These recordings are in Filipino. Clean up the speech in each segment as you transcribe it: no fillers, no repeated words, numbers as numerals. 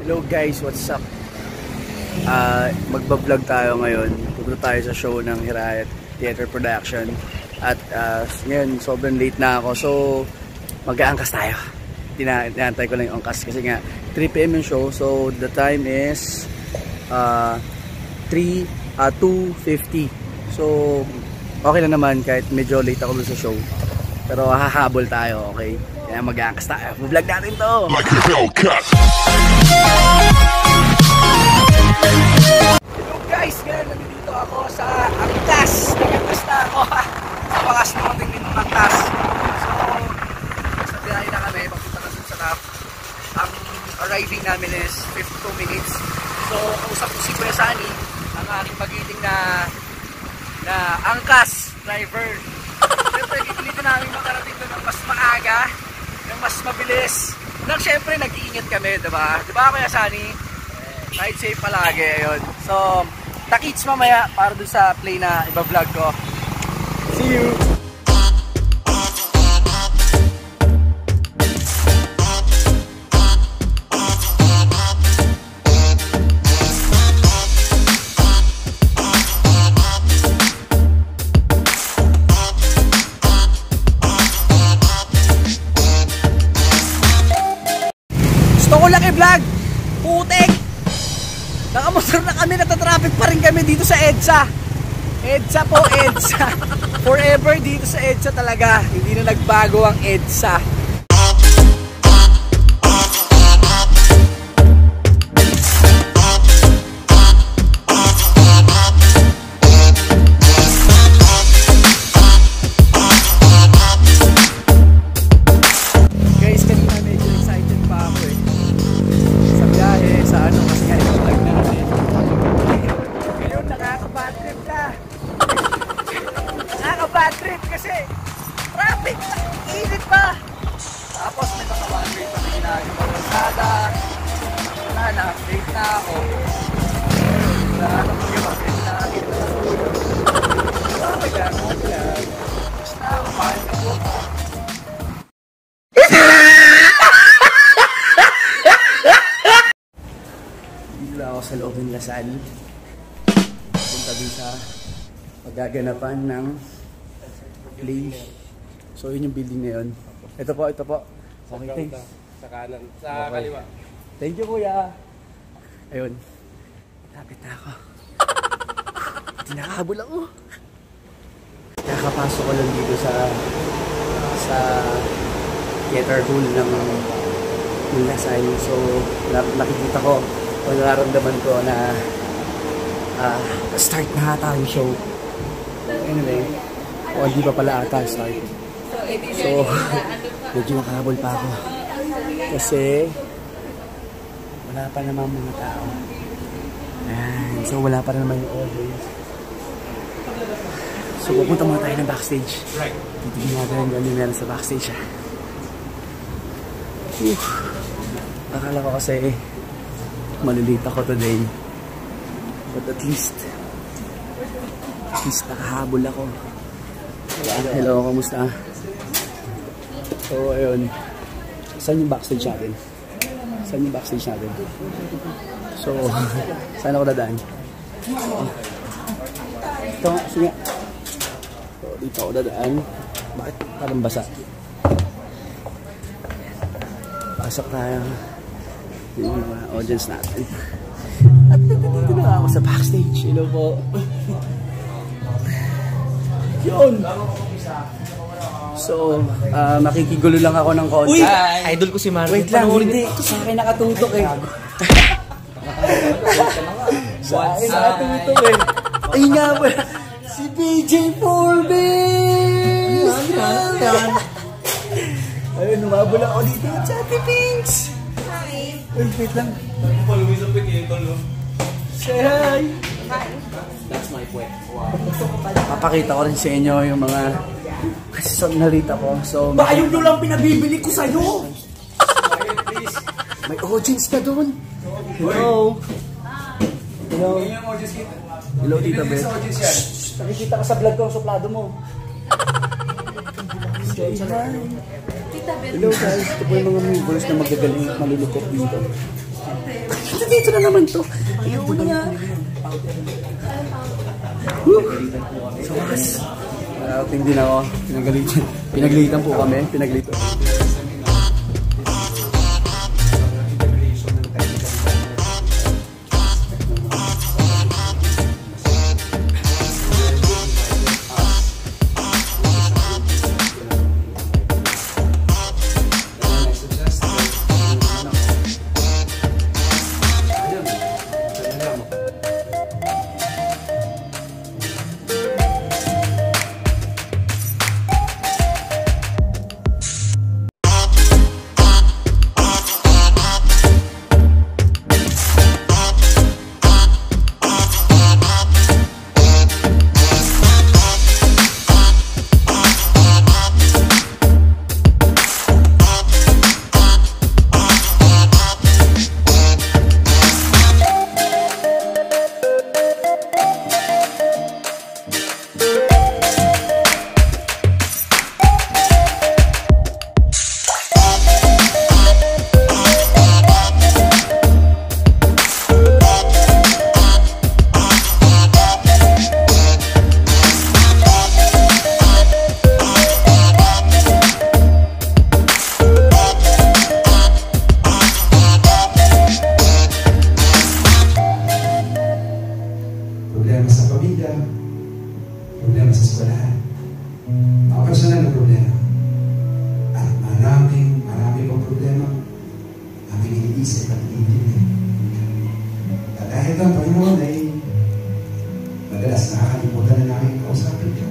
Hello guys, what's up? Magbablog tayo ngayon. Pupunta tayo sa show ng Hirayat Theater Production. At ngayon, sobrang late na ako. So, mag-aangkas tayo. Tinantay ko lang yung angkas kasi nga 3 PM yung show. So, the time is 2:50. So, okay lang naman kahit medyo late ako dun sa show. Pero hahabol tayo, okay? Kaya mag-aangkas tayo. Vlog natin to! Like a Hellcat! Hello guys! Ngayon nandito ako sa angkas. Nag-angkas na ako. Sa wakas naman din ng angkas. So, sa biyahe na kami. Pagpunta na sa top. Ang arriving namin is 52 minutes. So, kausap ko si Kuya Sunny, ang aking magiting na angkas driver. Siyempre, pipilitin namin makarating doon ng mas maaga, ng mas mabilis. Nang siyempre, nag-iingat kami, diba? Diba, Kuya Sunny? Ride safe palagi, ayun. So, takits mamaya para doon sa play na iba-vlog ko. See you! Gusto ko lang i-vlog! Putik! Nakamotor na kami, natatraffic pa rin kami dito sa EDSA. EDSA po, EDSA. Forever dito sa EDSA talaga. Hindi na nagbago ang EDSA. Guys, kanina medyo excited pa ako eh. Sa biyahe, sa ano, kasi nga i-vlog na natin. Ngayon, nakaka-bad trip na. Nakaka-bad trip kasi traffic, init pa. Tapos may naka-one way pa rin na yung pagkasada. Wala na, late na ako. Wala na mag-i-update na. Okay lang. Basta, kumain na po. Ako sa loob ng Lasal. Punta din sa paggaganapan ng play. So yun yung building na yun. Ito po. Okay, thanks. Sa kanan, sa kaliwa. Thank you, kuya. Ayun. Lapit na ako. Tinakahabol ako. Nakapasok ko lang dito sa theater hall ng Lasal. So nakikita ko o nararamdaman ko na start na ata yung show. Anyway, o hindi pa pala ata start. So, medyo nakahabol pa ako. Kasi, wala pa naman mga tao. Ayan, so wala pa naman yung audience. So, pupunta muna tayo ng backstage. Titignan natin ang gano'n meron sa backstage. Akala ko kasi malilate ako today, but at least nakahabol ako. Hello, kamusta? So ayun, saan yung backstage natin? So saan ako dadaan? Ito, sige. So dito ako dadaan. Bakit parang basa? Pasok tayo yung mga audience natin. At nandito na ako sa backstage. Hello po. Yun. So, makikigulo lang ako ng konti. Uy! Idol ko si Marvin. Wait lang, hindi. Sa akin nakatutok eh. Sa akin nakatutok eh. Ay nga ba? Si BJ Forbes! Ayun, numabol ako dito. Chatty Pinks! Wait lang. Say hi! That's my point. Papakita ko rin sa inyo yung mga kasi so nalita ko. So, ba yung lang pinabibili ko sa'yo? May audience na doon. Hello. Hello. Hello, Tita Beth. Nakikita ka sa vlog ko, suplado mo. Say hi. Hello guys, ito po yung mga movers na magagaling malulupot dito. Dito na naman to. Yun nga. So, outing din ako. Pinaglitan po kami. Pinaglitan. Problema sa pamilya, problema sa eskwelahan, mga personal na problema. At marami pang problema aming iniisip at iniintindi. At dahil ang Panginoon ay madalas nakakalimutan na namin kausapin ito.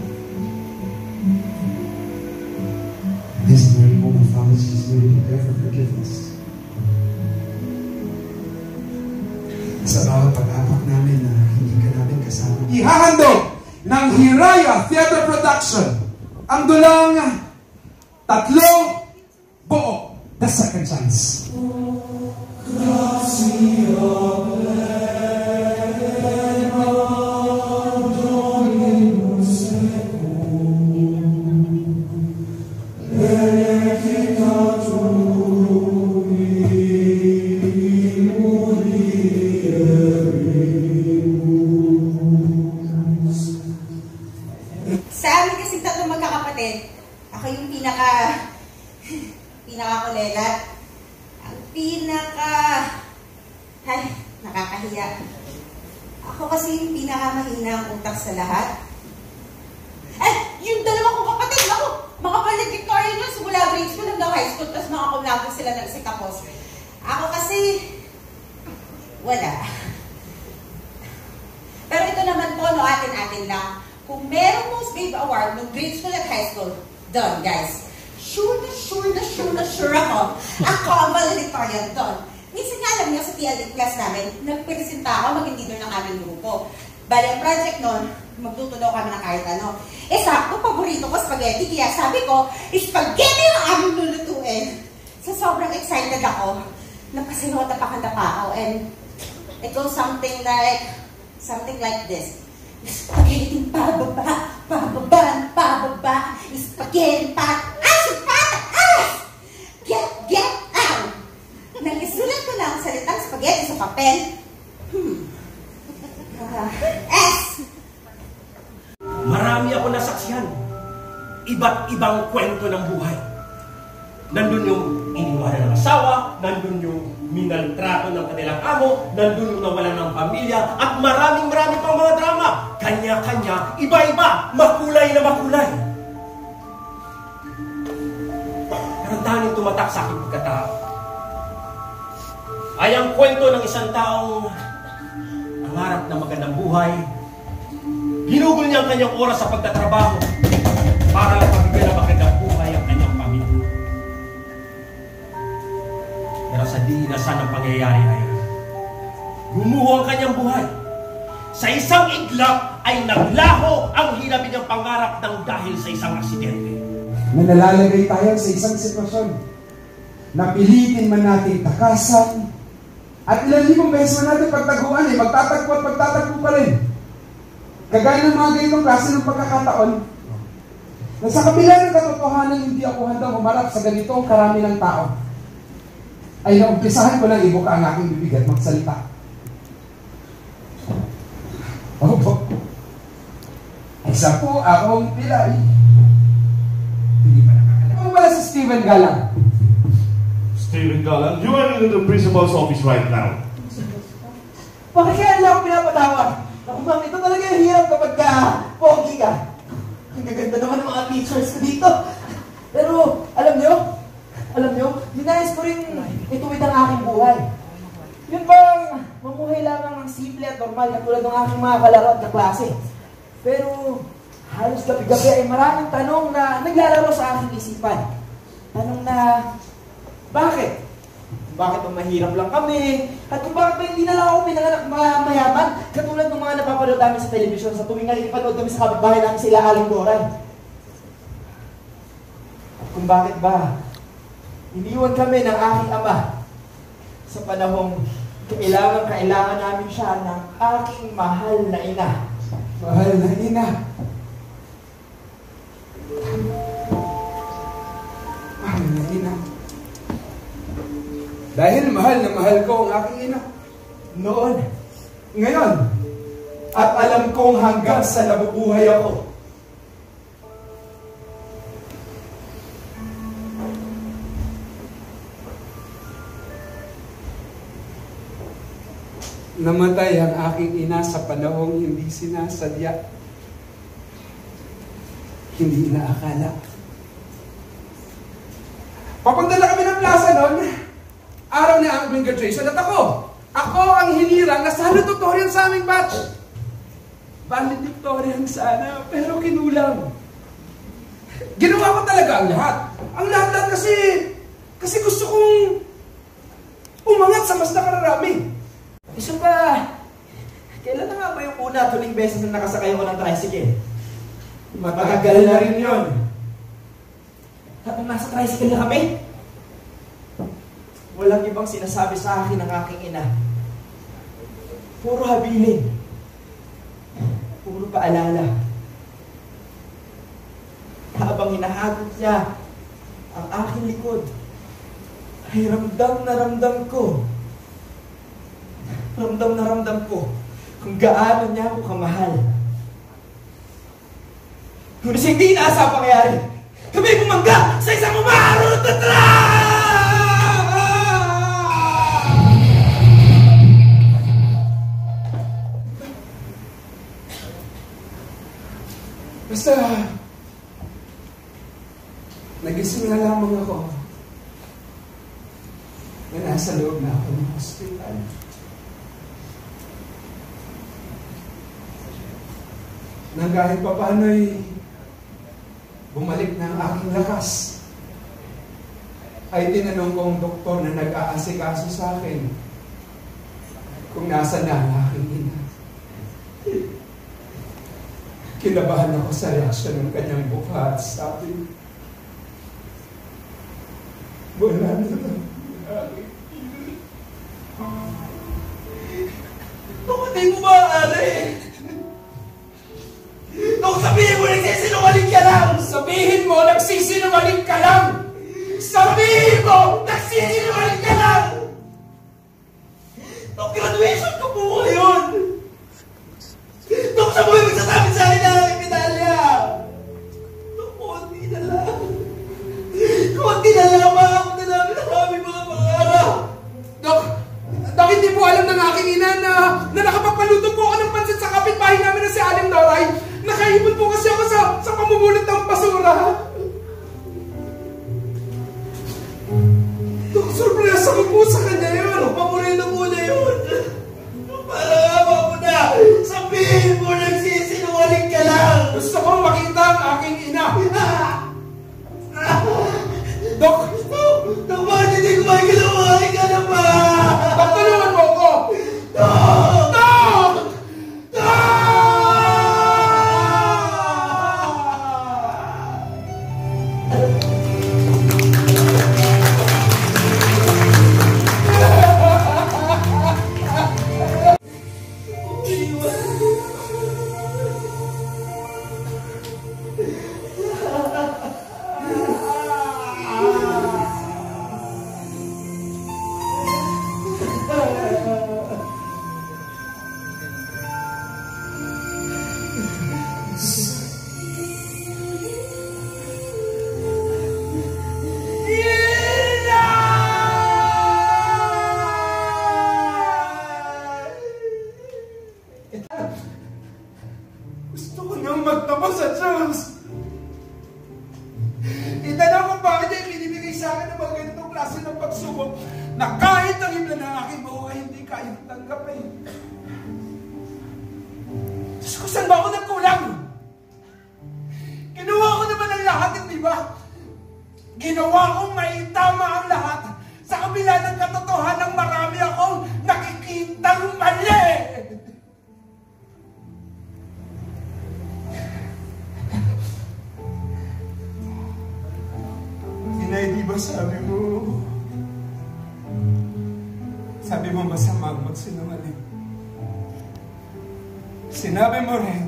This very moment, Father, is really prepare for forgiveness. Sa bawat pag-apak namin na hindi ka namin kasama. Ihahandog ng Hiraya Theater Production ang dulang 3 buo, The Second Chance. Ako yung pinaka-kulelat. Ang nakakahiya. Ako kasi yung pinakamahina ang utak sa lahat. Yung dalawa kong kapatid, ako, mga valedictorian yun, simula grade school hanggang high school, tapos mga kumlago sila nagsikapos. Ako kasi, wala. Pero ito naman po, no, atin-atin lang. Kung merong most grade award ng grade school at high school, done, guys. Sure ako. Ako ang valedictorian doon. Minsan nga alam niyo sa TLD class namin, nagpresenta ako mag-leader ng aming grupo. Bali, ang project noon, magluto daw kami ng kahit ano. Sakto, paborito ko spaghetti. Kaya sabi ko, spaghetti yung aming lulutuin. So, sobrang excited ako. Napasilota pa kanta pa ako. And it goes something like this. Spaghetti pababa, spaghetti pataas. Get out! Nang isulat ko na ang salitang spaghetti sa papel, S. Marami ako nasaksihan. Iba't ibang kwento ng buhay. Nandun yung iniwanan ng asawa, nandun yung minaltrato ng kanilang amo, nandun yung nawalan ng pamilya, at marami pang mga drama. Kanya-kanya, iba-iba, makulay na makulay. Pero ang tanging tumatak sa aking pagkatao ay ang kwento ng isang taong nangarap ng magandang buhay. Ginugol niya ang kanyang oras sa pagtatrabaho para pabigyan ng magandang buhay ang kanyang pamilya. Pero sa dinasan ng pangyayari ay gumuho ang kanyang buhay. Sa isang iglap ay naglaho ang hinabi niyang pangarap ng dahil sa isang aksidente. Nalalagay tayo sa isang sitwasyon na pilitin man natin takasan at ilan libong beses man natin pagtaguan magtatagpo at magtatagpo pa rin. Kagaya ng mga ganitong klase ng pagkakataon na sa kabila ng katotohanan hindi ako handang humarap sa ganitong karami ng tao. ay naumpisahan ko lang ibuka ang aking bibig at magsalita. Opo. Isa po akong pilay. Hindi pa nakakala. Ako pala si Steven Galang. Steven Galang, you are in the principal's office right now. Bakit kaya nila ako pinapatawag? Ako ma'am, ito talaga yung hirap kapag pogi ka. Ang gaganda naman ng mga teachers ko dito. Pero, alam nyo, dinayos ko rin ituwid ang aking buhay. Yun bang mamuhay lamang ng simple at normal katulad ng aking mga kalaro at kaklase. Pero, halos gabi-gabi ay maraming tanong na naglalaro sa aking isipan. Tanong na, bakit? Bakit ba mahirap lang kami? At kung bakit ba hindi na lang ako pinanganak mayaman? Katulad ng mga napapanood namin sa telebisyon sa tuwing nalipanood kami sa kapitbahay namin sila Aling Doran. At kung bakit ba iniwan kami ng aking ama sa panahong kailangan namin siya ng aking mahal na ina. Mahal na ina. Mahal na ina. Dahil mahal na mahal ko ang aking ina. Noon, Ngayon, at alam kong hanggang sa nabubuhay ako, namatay ang aking ina sa panahong hindi sinasadya, hindi inaakala. Papunta na kami ng plaza noon, araw na ang graduation, at ako ang hinirang na salutatorian sa aming batch. Valedictorian sana, pero kinulang. Ginawa ko talaga ang lahat. Ang lahat kasi gusto kong umangat sa mas nakararami. isa pa, kailan na nga ba yung una at huling beses na nakasakay ako ng tricycle? Matagal na rin yun. Habang nasa tricycle na kami, walang ibang sinasabi sa akin ng aking ina. Puro habilin. Puro paalala. Habang hinahagod niya ang aking likod, ay ramdam na ramdam ko kung gaano niya ako kamahal. Ngunit hindi inaasa ang pangyayari. Kami bumangga sa isang umaharot na Basta, nagising na lamang ako na nasa loob na ako ng hospital. Nang kahit pa paano'y bumalik na ang aking lakas, ay tinanong ko ang doktor na nag-aasikaso sa akin kung nasa na ang aking ina. Kinabahan ako sa reaksyon ng kanyang mukha at sabi, wala na lang. Hindi mo maaari. Nung sabihin mo, nagsisinungaling ka lang! Sabihin mo, nagsisinungaling ka lang! Sabihin mo, nagsisinungaling ka lang! Nung graduation ko po ngayon! Nung sa buhay magsasabi sa akin na aking medalya! Nung konti na lang! Konti na lang ang mga namin ang aming mga pangarap! Dok, hindi po alam ng aking ina na nakapagpaluto po ako ng pansit sa kapitbahay namin na si Aling Noray. Nakaipon po kasi ako sa pamumulot ng basura. Dok, sorpresa ko po sa kanya yun. Paborito mo na yun! Para nga mo na! Sabihin mo, nagsisinungaling ka lang! Gusto kong makita ang aking ina. Dok, bakit hindi ko makikilawin ka na ba? Dok, tulungan mo ako! Dok! kayang tanggapin. Diyos ko, saan ba ako nagkulang? Ginawa ko naman ang lahat, hindi ba? Ginawa kong maitama ang lahat sa kabila ng katotohanan ng marami akong nakikitang mali. Inay, di ba sabi mo masama ang magsinungaling. Sinabi mo rin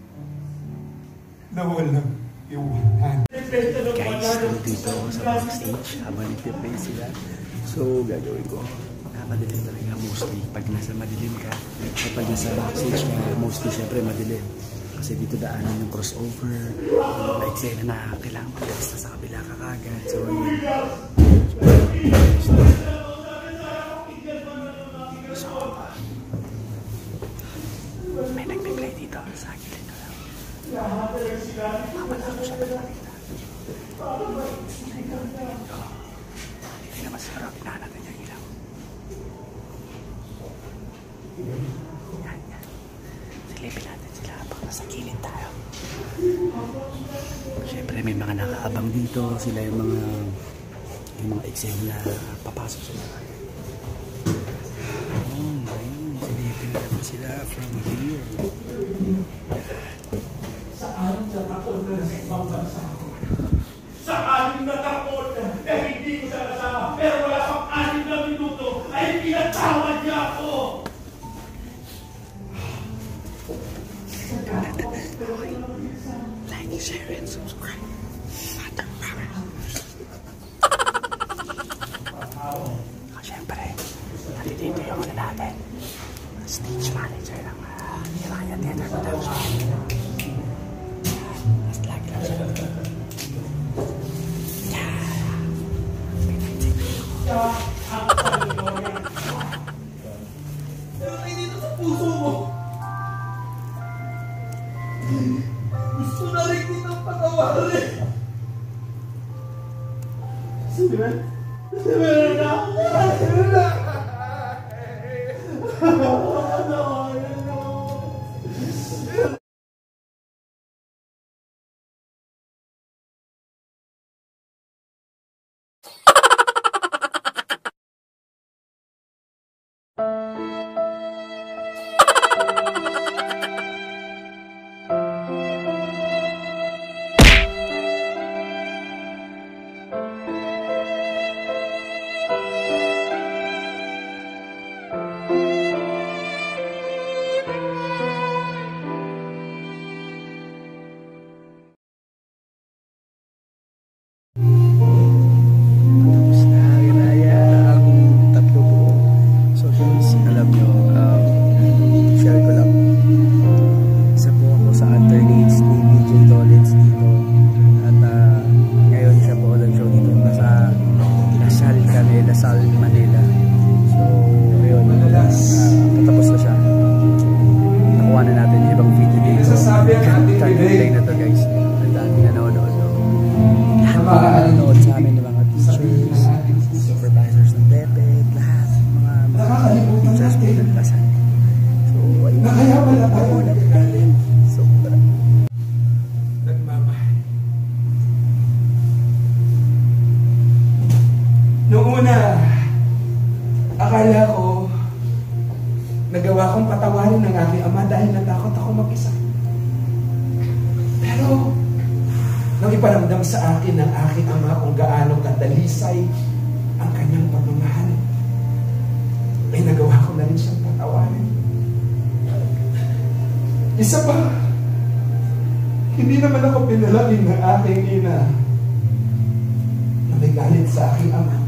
na walang iwanan. Guys, dito ako sa backstage habang nagpe-play sila. So, gagawin ko, madilim talaga mostly. Pag nasa madilim ka, at pag nasa backstage ka, mostly syempre madilim. Kasi dito daanan yung crossover, like say na kailangan pagkakas na sa kabila ka kagad. So, yun. So, may nagpe-play dito sa gilid ko lang. Wala ko siya nakita. Hindi naman siguro pinahan natin yung ilaw. Yan. Silipin natin sila habang nasa gilid tayo. Siyempre may mga nakaabang dito. Sila yung mga excel na papasok sila. Silipin natin sila from here. Sa anim na taon, hindi ko siya kasama. Pero wala pang 6 na minuto ay pinatawad niya ako. Like, share, and subscribe. Siyempre, nandito yung natin. Stage manager ng Hiraya Theater Production. Mas lagi lang siya. Dito sa puso mo. Gusto na rin kitang patawarin. Sabi na akala ko, nagawa kong patawarin ng aking ama dahil natakot ako mag-isa. Pero, nang iparamdam sa akin ng aking ama kung gaano kadalisay ang kanyang pagmamahal, ay nagawa ko na rin siyang patawarin. Isa pa, hindi naman ako pinalaging ng aking ina na may galit sa aking ama.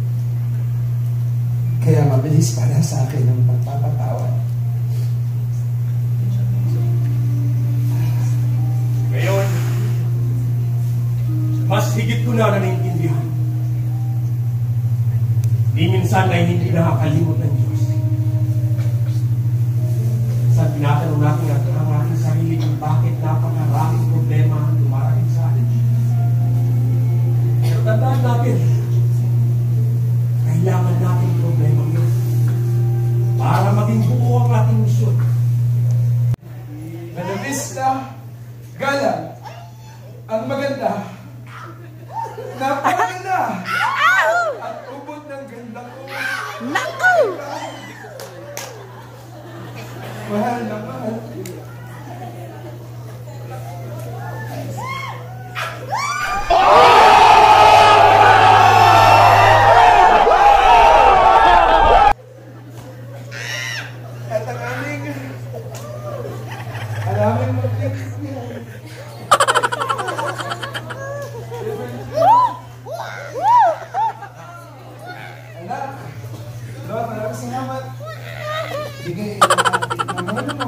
Kaya mabilis para sa akin ang pagpapatawad. Ngayon, mas higit ko na naiintindihan. Di minsan ay hindi nakakalimot ng Diyos. Sa tinatanong natin ang aking sarili kung bakit napakaraming problema ang dumarating sa atin. Pero tandaan natin, kailangan natin problema yun para maging buo ang ating misyon. Buena Vista, Galang, ang maganda, napakaganda, at ubod ng ganda ko. Naku! Mahal na mahal. At ang aming magkakasya. Anak, Lord, maraming salamat. Bigay naman mo.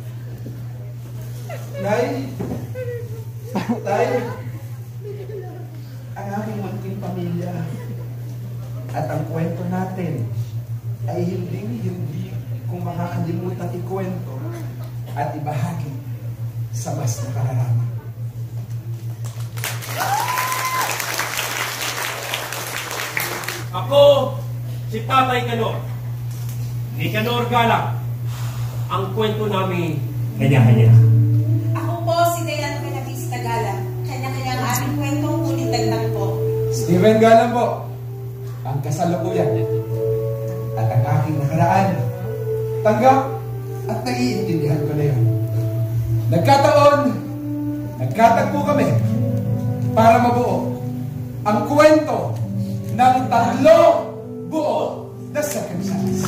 Nay, tayo, ang aming munting pamilya at ang kwento natin ay hindi kung makakalimutan ikwento at ibahagi sa mas nakararama. Ako, si Tatay Canor, ni Canor Galang. Ang kwento namin, kanya-kanya. Ako po si Diana Buena Vista Galang. Kanya-kanya ang aming kwentong ngunit dagdag po. Steven Galang po, ang kasalukuyan at ang aking nakaraan. Tanggap at naiintindihan ko na yun. Nagkataon, nagkatagpo kami para mabuo ang kwento ng 3 buo na circumstances.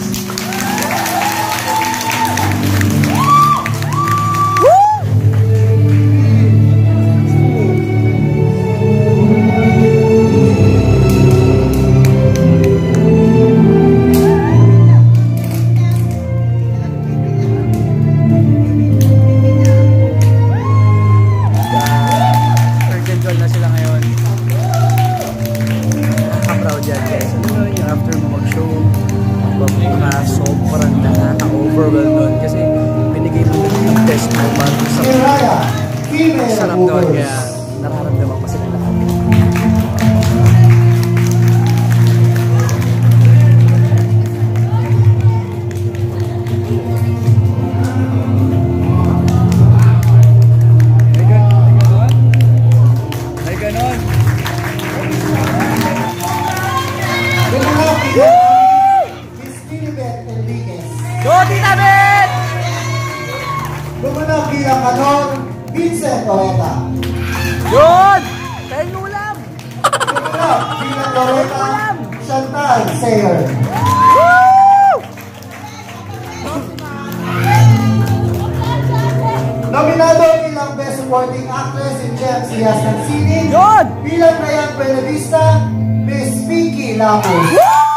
Sarap doon, kaya nararamdaman ko sila lahat. May ganon. Miss Philibet Enriquez. Go, Tita Bet! Lumunod bilang kanon, Vincent Loretta. Yun! Kain ulam! Lumunod bilang Loretta, Chantal Sayer. Woo! Nominado bilang Best Supporting Actress in Gems Siyas ng Sining. Yun! Bilang Ryan Buena Vista, Miss Vicky Lapus.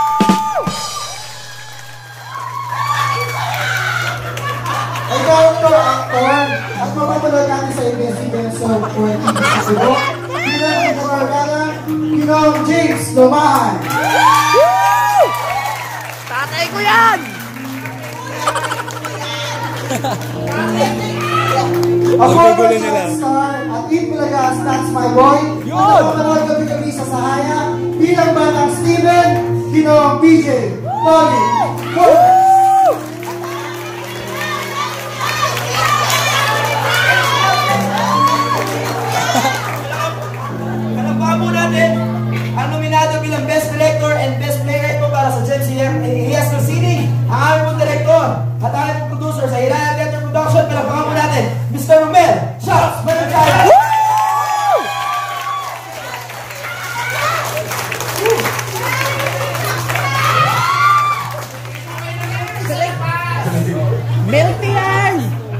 Ay character actor at mapapanood natin sa ABS-CBN Show 2022 bilang Inorgana, Ginong James Lumahan. Woo! Tatay ko yan! A former child star at Eat Bulagas, That's My Boy. Yun! At mapapanood gabi-gabi sa Sahaya bilang Batang Steven, Ginong PJ, Tony, Corpus. Kalapamo natin ang nominado bilang Best Director and Best Playwright po para sa Gems Hiyas ng Sining, ang aming pong director at aming pong producer sa Hiraya Theater Production. Kalapamo natin, Mr. Romel Charles Managaya. Milky yan!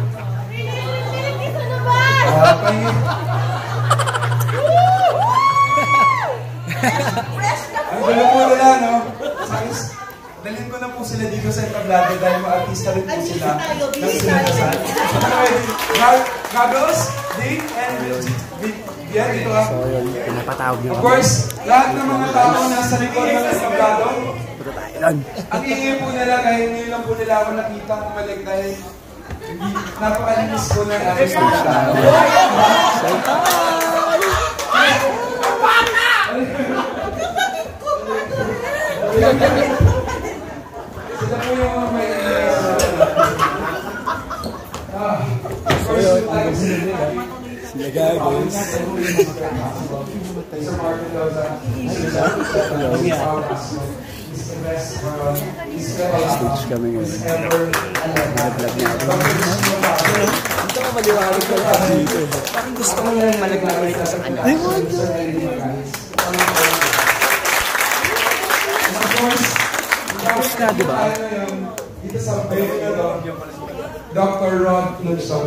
Ang gulo po nila, no? Dalhin ko na po sila dito sa entablado dahil mga artista rin po sila ng sinasal. Gagos, Ding, and Bian, ito ah. So yun, pinapatawag yun. Of course, lahat ng mga tao nasa likod ng entablado, Punta tayo doon. ang ingay po nila kahit ngayon lang po nila ako nakita kumalik dahil napakalinis po ng aming entablado. Sila po yung may Nagagos. Sir Martin Loza, Stage kami ngayon. Nag-vlog na ako. Gusto ko maliwanag ka lang dito. Parang gusto ko yung malaglag ulit sa kanya. Ay, wala! Tapos na, di ba? Dito sa Dr. Ron Cluso.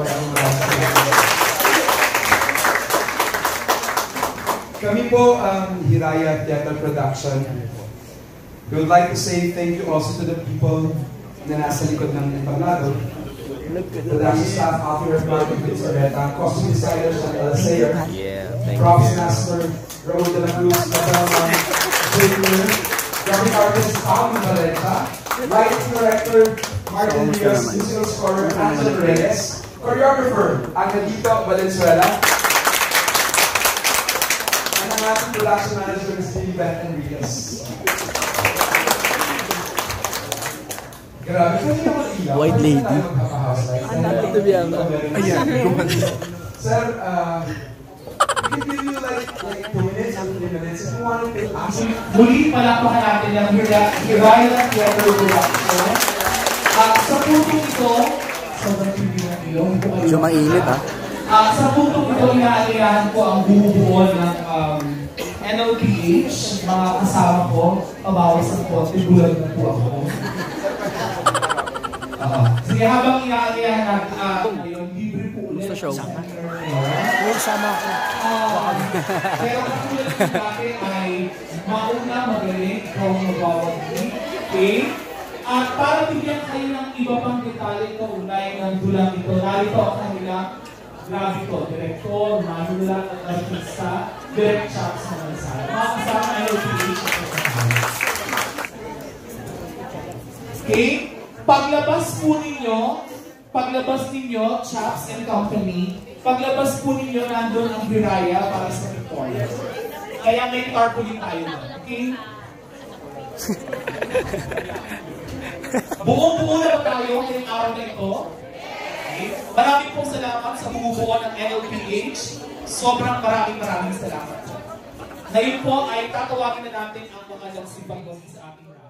Kami po ang Hiraya Theater Production. We would like to say thank you also to the people na nasa likod ng entablado. Production staff, Alfred Martin Pizzareta, costume designers, Chanel Sayer, props master, Raul de la Cruz, Catalan, Junior, graphic artist, Paul Valenta, lighting director, Martin Diaz, musical scorer, Angel Reyes, choreographer, Angelito Valenzuela, and ang ating production manager is Billy Beth Enriquez. Grabe, kasi naman ilaw. White lady. Ito biya mo. Ayan. Sir, we can give you like 2 minutes and 3 minutes if you wanted to ask. Muli palakpakan natin ang Hiraya Theater Production. Sa putong ito, sobrang hindi ng ilong. Medyo mainit, ha? Sa putong ito, inaaliyahan ko ang bubuo ng NLPH. Mga kasama ko, pabawas ang konti, bulag na po ako. Sige, habang inaaliyahan natin ngayon, libre po ulit sa show. Sama ako. Pero katulad natin ay mauna magaling kung magbawag. Okay? At para bigyan kayo ng iba pang detalye kaulay ng dulang ito, narito ang kanilang grabe ko, direktor, manulat at artista, direct shots na nagsara. Mga kasama NLPH. Okay? Paglabas ninyo, Chaps and Company, paglabas po ninyo, nandun ang Hiraya para sa Victoria. Kaya may tarpaulin tayo na. Okay? Buong-buo na ba tayo ngayong araw na ito? Okay? Maraming pong salamat sa bumubuo ng NLPH. Sobrang maraming salamat. Ngayon po ay tatawagin na natin ang mga nagsimbang sa ating